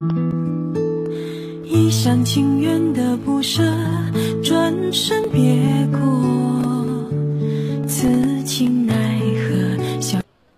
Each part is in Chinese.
一厢情愿的不舍，转身别过，此情奈何笑。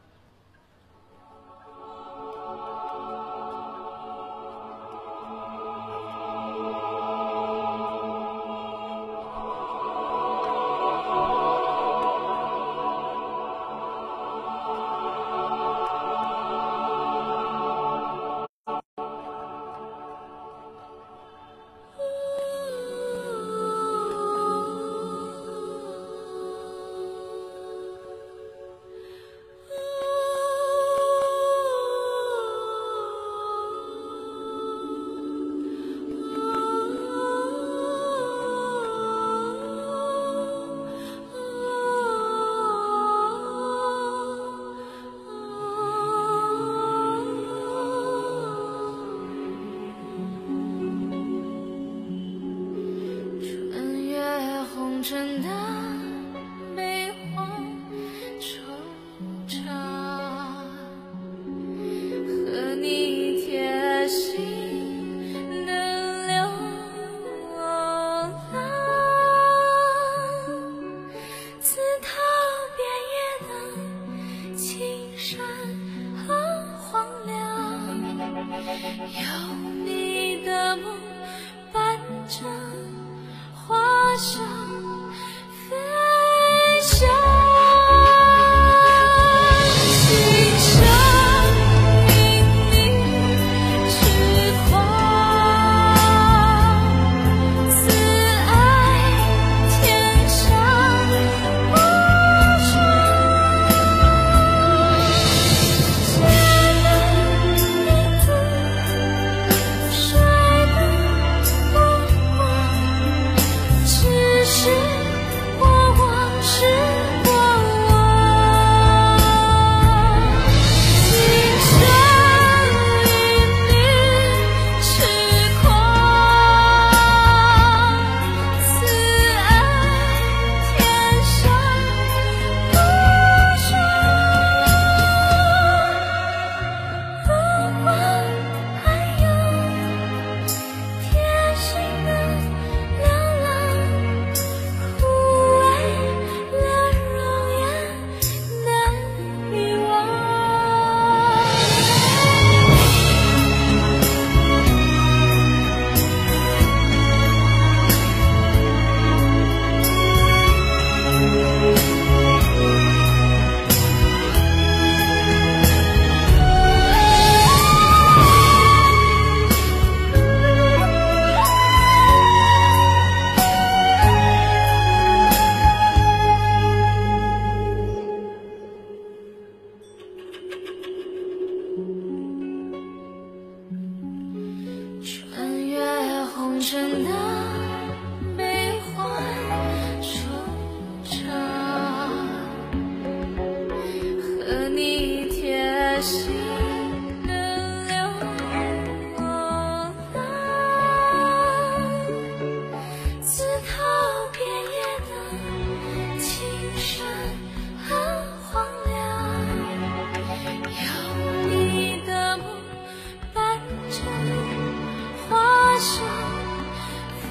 真的悲欢惆怅，和你贴心的流浪，自逃边野的青山很荒凉，有你的梦伴着花香飞翔，心上因你痴狂，此爱天上无双，谁的名字，谁的目光，只是过往是过往，今生因你痴狂，此爱天上无双。如果还有贴心的流浪，枯萎了容颜难遗忘。穿越红尘的悲欢惆怅，和你贴心的流浪，自逃边野的青山很荒凉，有你的梦伴着花香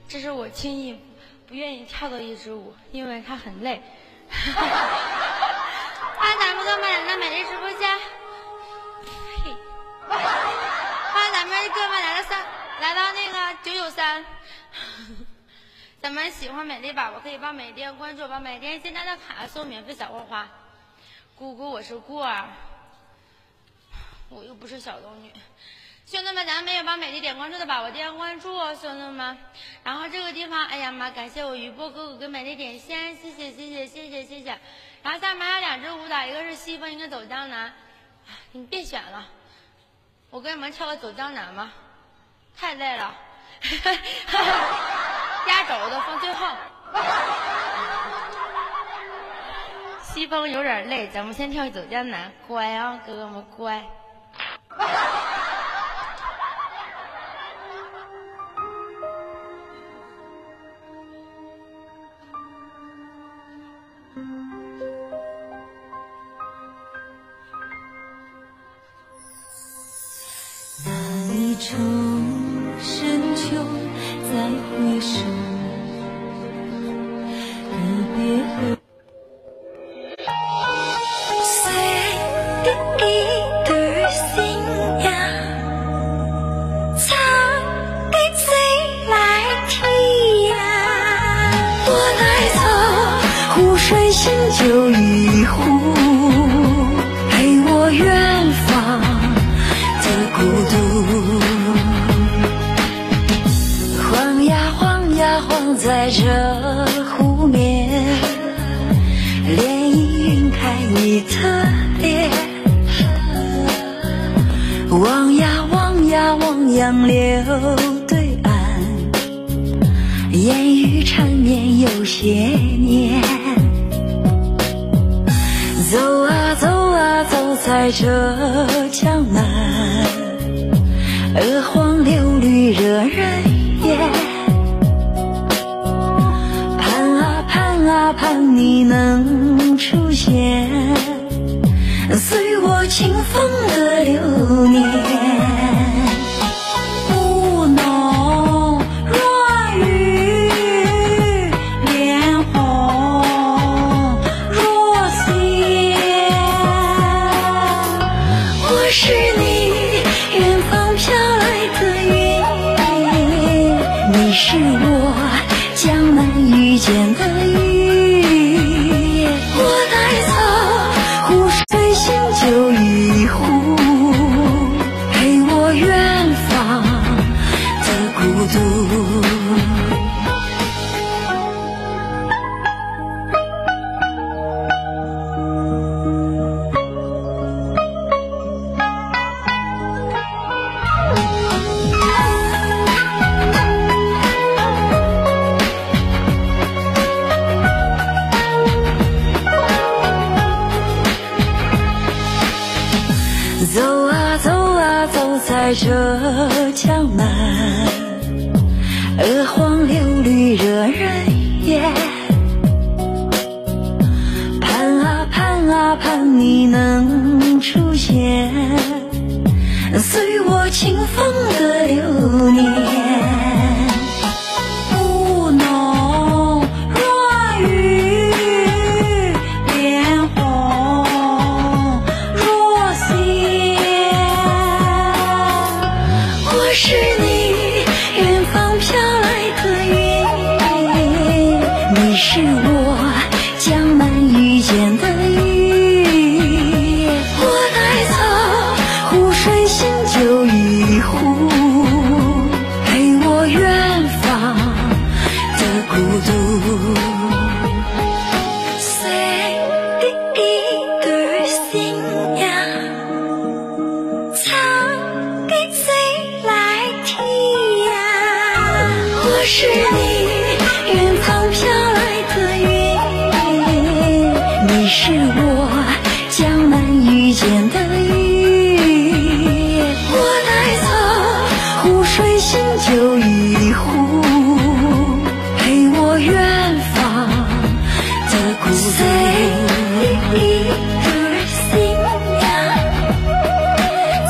这是我轻易不愿意跳的一支舞，因为它很累。欢迎咱们哥们来到美丽直播间，嘿，欢迎咱们哥们来到那个993。咱们喜欢美丽宝宝可以帮美店关注，把美店现在的卡送免费小花花。姑姑，我是孤儿，我又不是小龙女。兄弟们，咱们没有帮美丽点关注的，把我点关注哦，兄弟们。然后这个地方，哎呀妈，感谢我余波哥哥给美丽点心，谢谢谢谢谢谢谢谢。然后下面还有2支舞蹈，一个是西风，一个走江南。你别选了，我跟你们跳个走江南吧，太累了。压轴的放最后。西风有点累，咱们先跳走江南，乖啊，哥哥们乖。 那一程深秋再回首，离别后谁的一对信呀，唱给谁来听呀？我来走湖水新酒一壶，陪我远方的孤独。晃呀晃呀晃在这湖面，涟漪晕开你的脸。望呀望呀望杨柳对岸，烟雨缠绵有些年。走啊走啊走在这江南，鹅黄柳绿惹人厌。盼啊盼啊盼你能出现，随我清风的流年。雾浓若雨，脸红若血。我是你远方飘来的云，你是我江南遇见的雨。我带走湖水新酒一壶，陪我远方的孤独。走啊走啊走在这江南，鹅黄柳绿惹人厌。盼啊盼啊盼你能出现，随我清风的流年。雾浓若雨，脸红若血。我是你远方飘来的云，你是我江南遇见的雨。我带走湖水新酒一壶，陪我远方的孤独。谁的一对信呀，唱给谁来听呀？我是你远方飘来的云，你是我江南遇见的雨。我带走湖水新酒一壶，陪我远方的孤独。一对信呀，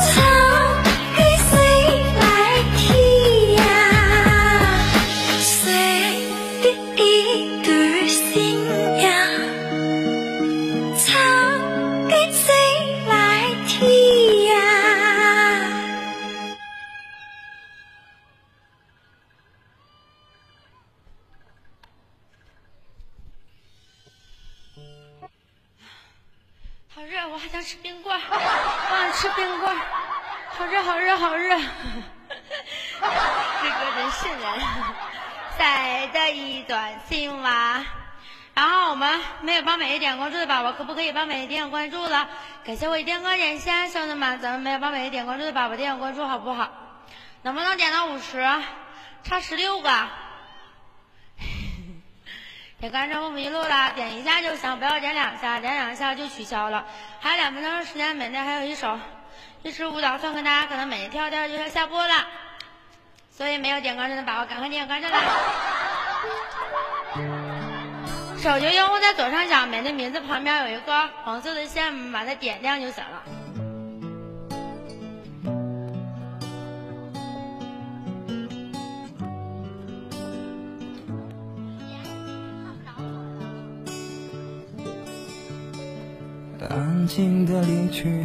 唱给谁来听呀？谁吃冰棍，我想吃冰棍，好热好热好热。这歌真瘆人。晒的一段青蛙。然后我们没有帮美丽点关注的宝宝，可不可以帮美丽点关注了？感谢我一点歌点心，兄弟们，咱们没有帮美丽点关注的宝宝点关注好不好？能不能点到50？差16个。点关注我们一路了，点一下就行，不要点2下，点2下就取消了。还有2分钟的时间，美丽还有一支舞蹈送给大家，可能美丽跳就要下播了，所以没有点关注的宝宝赶快点关注啦！手机用户在左上角美的名字旁边有一个黄色的线，把它点亮就行了。 安静的离去。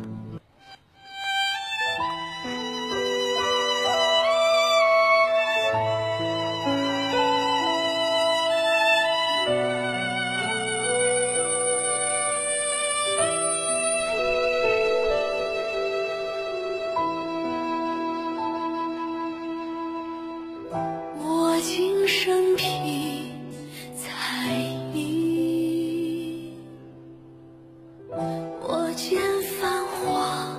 我今生披彩衣，我见繁华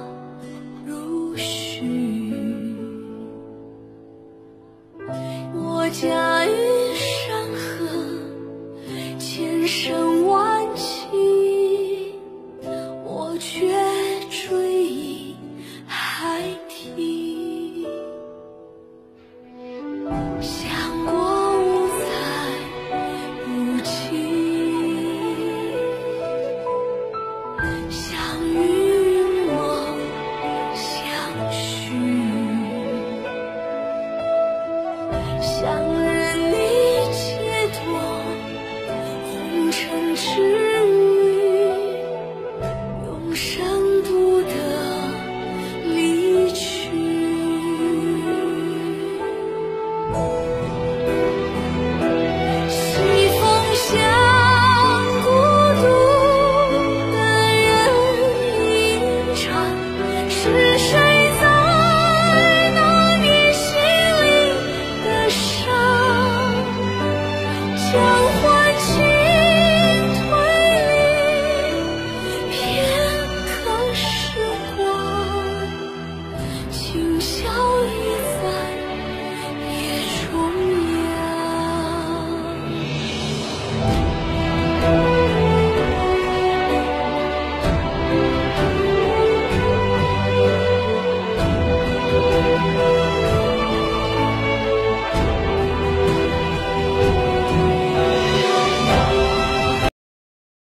如絮，我将